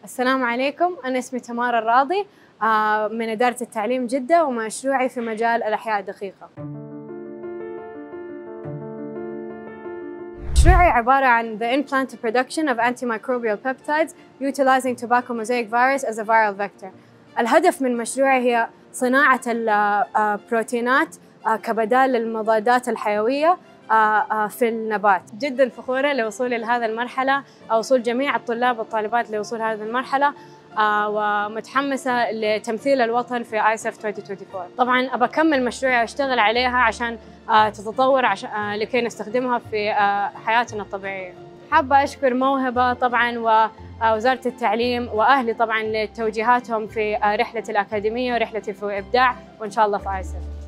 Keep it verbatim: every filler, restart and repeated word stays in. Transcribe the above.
السلام عليكم، أنا اسمي تمارا الراضي من إدارة التعليم جدة، ومشروعي في مجال الأحياء الدقيقة. مشروعي عبارة عن the implant production of antimicrobial peptides utilizing tobacco mosaic virus as a viral vector. الهدف من مشروعي هي صناعة البروتينات كبدال للمضادات الحيوية في النبات. جدا فخورة لوصولي لهذه المرحلة، أو وصول جميع الطلاب والطالبات لوصول هذه المرحلة، ومتحمسة لتمثيل الوطن في آيسف ألفين وأربعة وعشرين. طبعا أبى أكمل مشروعي وأشتغل عليها عشان تتطور، عشان لكي نستخدمها في حياتنا الطبيعية. حابة أشكر موهبة طبعا ووزارة التعليم وأهلي طبعا لتوجيهاتهم في رحلة الأكاديمية ورحلتي في إبداع، وإن شاء الله في آيسف.